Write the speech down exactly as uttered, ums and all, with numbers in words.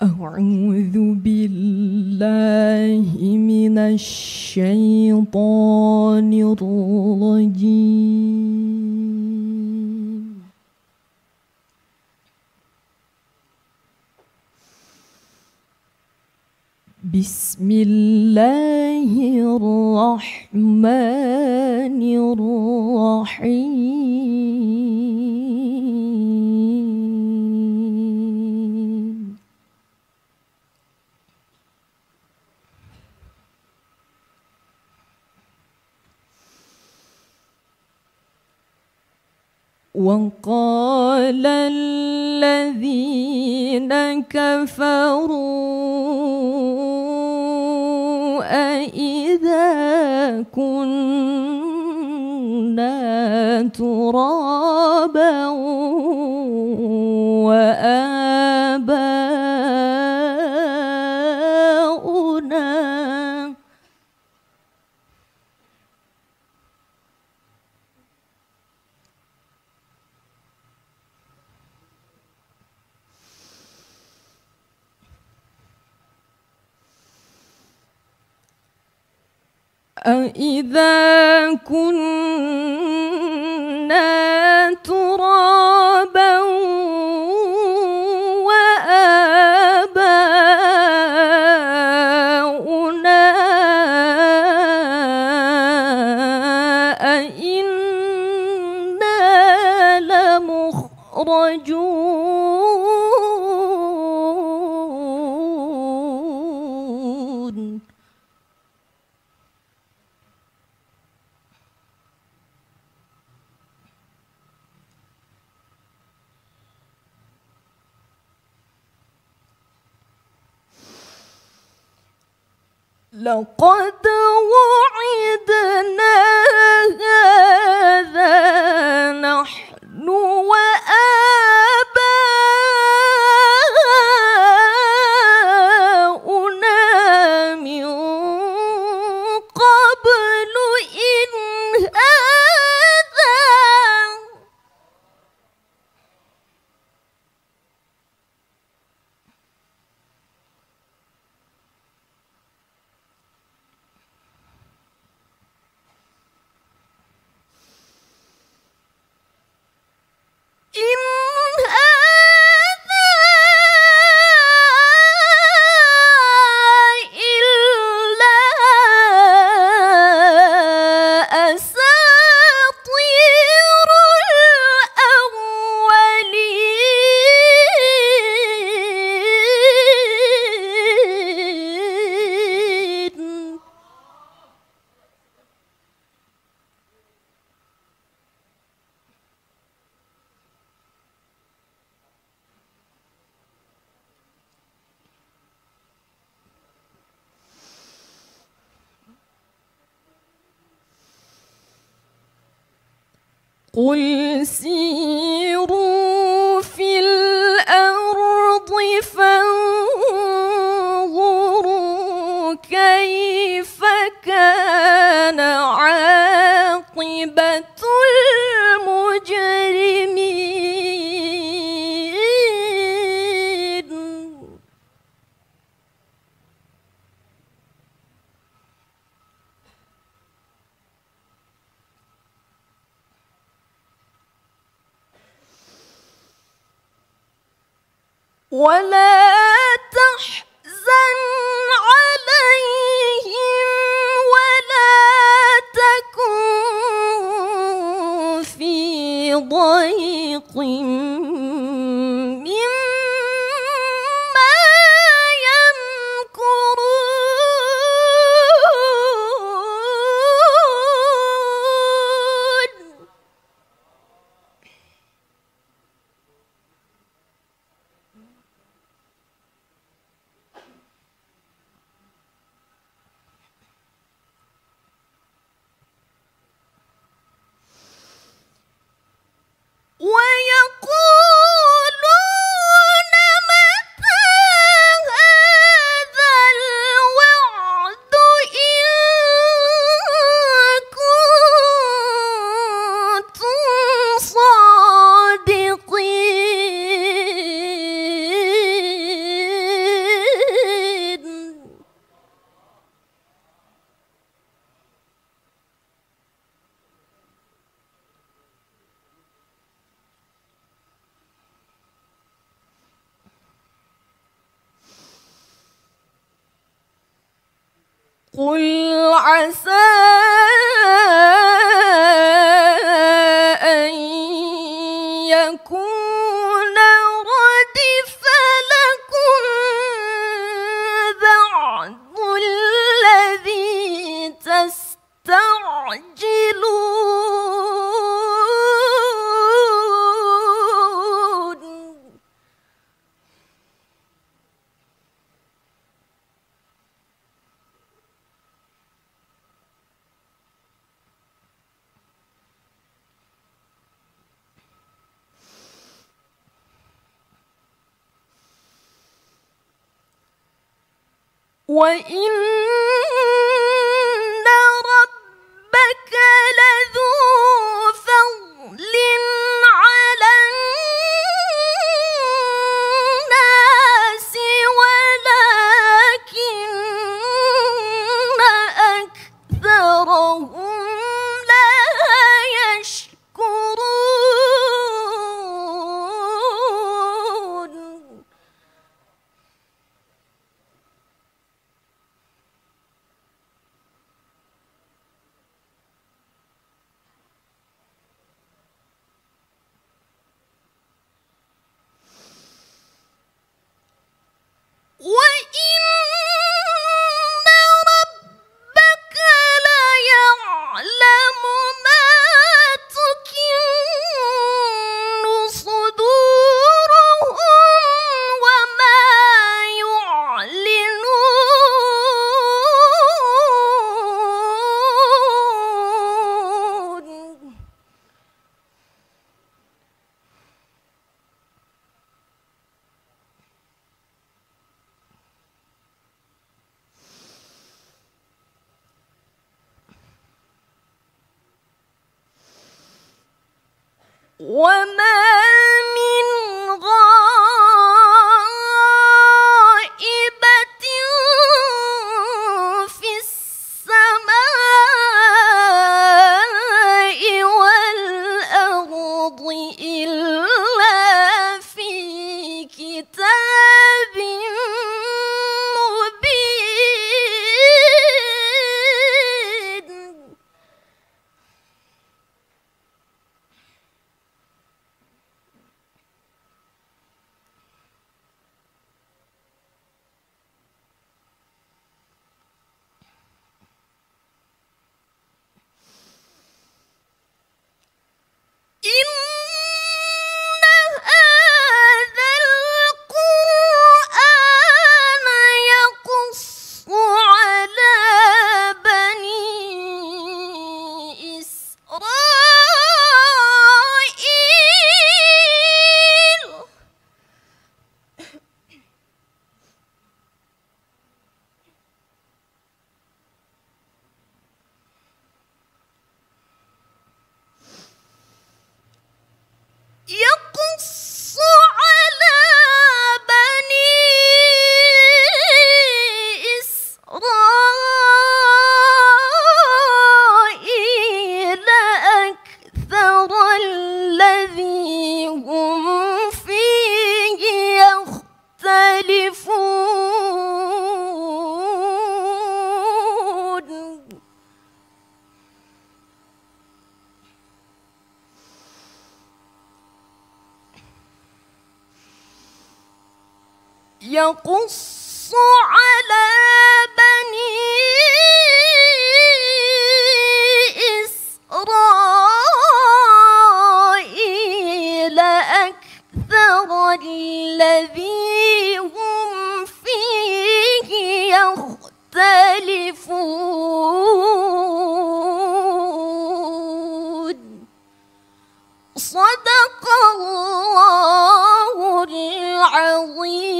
أعوذ بالله من الشيطان الرجيم. بسم الله الرحمن الرحيم. وقال الذين كفروا أإذا كنا ترابا وآباؤنا أإذا كنا ترابا وآباؤنا أإنا لمخرجون. لقد وعدنا هذا نحن وآباؤنا من قبل إن هذا إن هذا إلا أساطير الأولين. قل سيروا في الأرض فانظروا كيف كان عاقبة المجرمين. ولا تحزن عليهم ولا تكن في ضيق مما يمكرون. ويقول وعسى أن يكون ردف لكم بعض الذي تستعجلون. وإن ربك لذو فضل على الناس ولكن أكثرهم لا يشكرون. وإن ربك ليعلم ما تكن صدورهم وما يعلنون. وما من غائبة في السماء والأرض إلا في كتاب مبين. إن هذا القرآن يقص على بني إسرائيل يقص على بني إسرائيل أكثر الذي هم فيه يختلفون. يقص على بني إسرائيل أكثر الذي هم فيه يختلفون. صدق الله العظيم.